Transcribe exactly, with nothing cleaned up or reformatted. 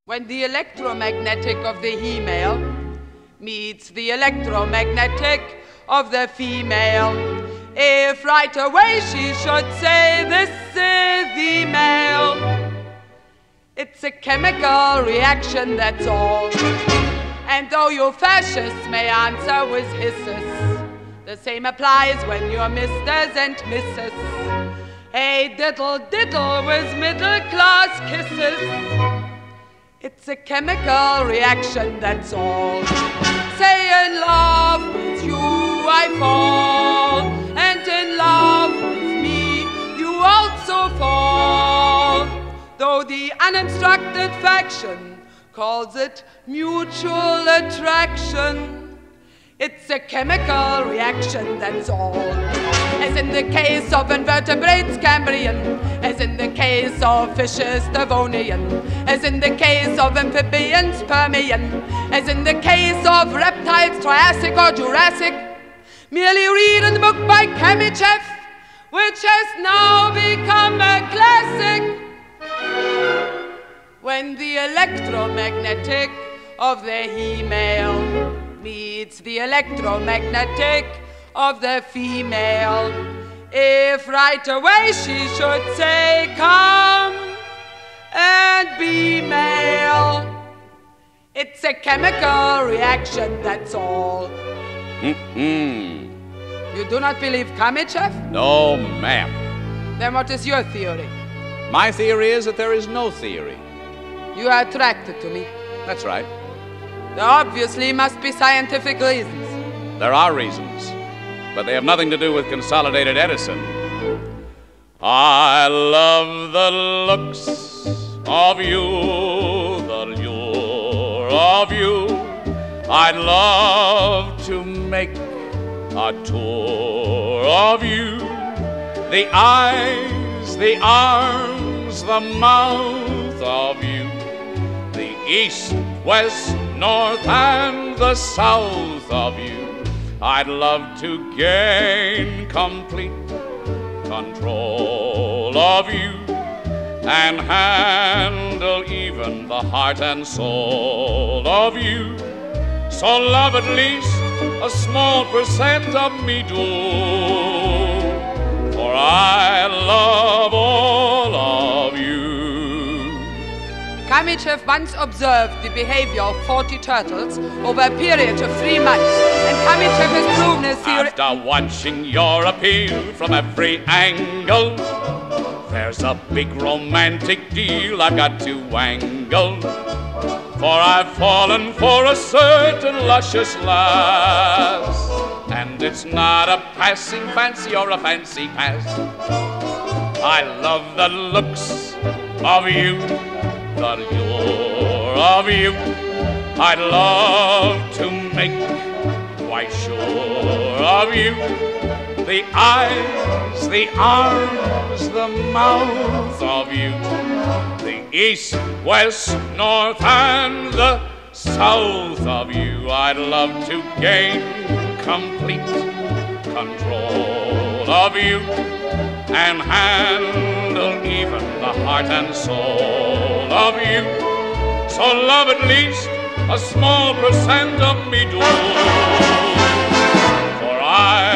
When the electromagnetic of the he-male meets the electromagnetic of the female, if right away she should say, this is the male, it's a chemical reaction, that's all. And though you fascists may answer with hisses, the same applies when you're misters and misses. Hey, diddle diddle with middle-class kisses. It's a chemical reaction, that's all. Say in love with you I fall, and in love with me you also fall. Though the uninstructed faction calls it mutual attraction, it's a chemical reaction, that's all. As in the case of invertebrates Cambrian, as in the case of fishes Devonian, as in the case of amphibians Permian, as in the case of reptiles Triassic or Jurassic. Merely read in the book by Ameche, which has now become a classic. When the electromagnetic of the he-male meets the electromagnetic of the female, if right away she should say, come and be male, it's a chemical reaction, that's all. Mm-mm. You do not believe Ameche? No, ma'am. Then what is your theory? My theory is that there is no theory. You are attracted to me. That's right. There obviously must be scientific reasons. There are reasons, but they have nothing to do with Consolidated Edison. I love the looks of you, the lure of you. I'd love to make a tour of you. The eyes, the arms, the mouth of you. The east, west, north, and the south of you. I'd love to gain complete control of you and handle even the heart and soul of you. So love at least a small percent of me do, for I love all of you. Ameche once observed the behavior of forty turtles over a period of three months, and Ameche has proven his theory. After watching your appeal from every angle, there's a big romantic deal I've got to wangle. For I've fallen for a certain luscious lass, and it's not a passing fancy or a fancy pass. I love the looks of you, the lure of you. I'd love to make quite sure of you. The eyes, the arms, the mouth of you. The east, west, north, and the south of you. I'd love to gain complete control of you and handle even the heart and soul of you. So love at least a small percent of me do, for I